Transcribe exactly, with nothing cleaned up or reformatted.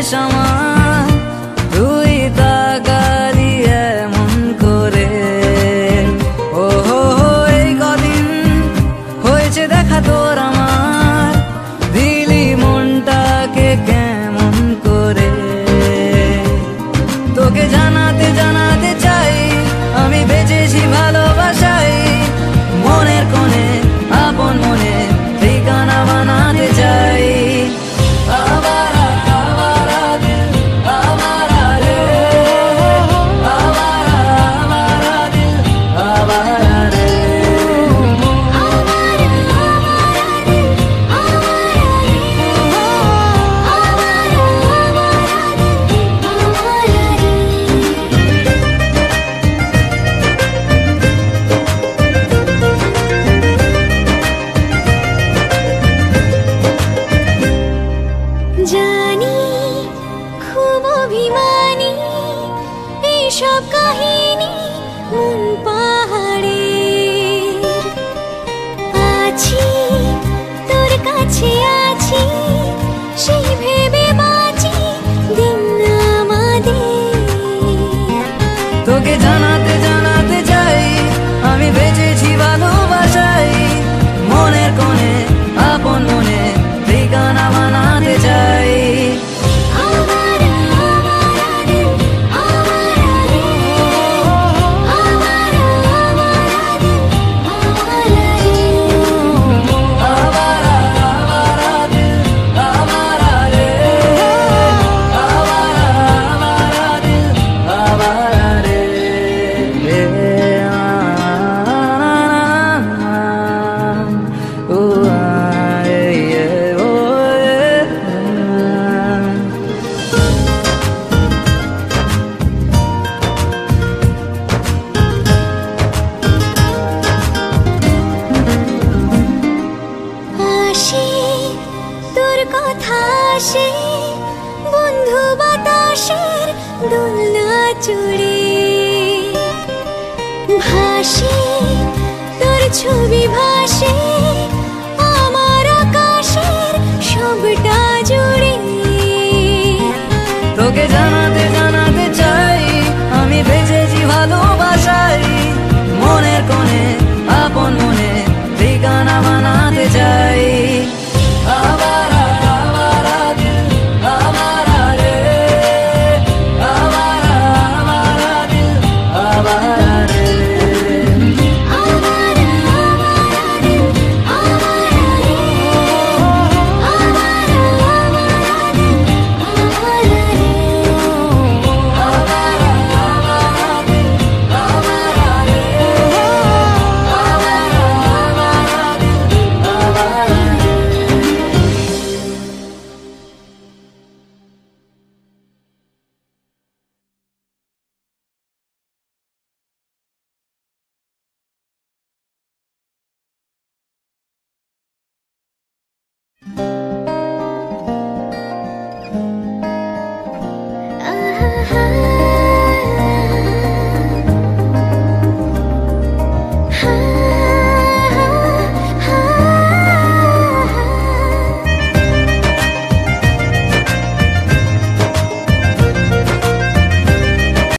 শেষ আমার তুই তাকালি এমন করে। ও হো হো এই কদিন হয়েছে দেখা তোর আমার, দিলি মনটাকে কেমন করে। তোকে জানাতে জানাতে চাই আমি বেঁচেছি ভালোবাসাই, মনের কোণে আপন মনে ঠিকানা বানাতে চাই। আবারা আবারা দিল আবারা রে, আবারা আবারা দিল আবারা রে। জানি খুব অভিমানী এইসব কাহিনী মন পাহাড়ের, আছি তোর কাছে আছি সেই ভেবে বাঁচি দিন আমাদের। তোকে জানাতে জানাতে চাই আমি বেঁচেছি ভালোবাসাই, মনের কোণে আপন মনে ঠিকানা বানাতে চাই। তোর কথা আসে বন্ধু বাতাসের দোলনা চড়ে, ভাসে তোর ছবি ভাসে আমার আকাশের সবটা জুড়ে। তোকে জানাতে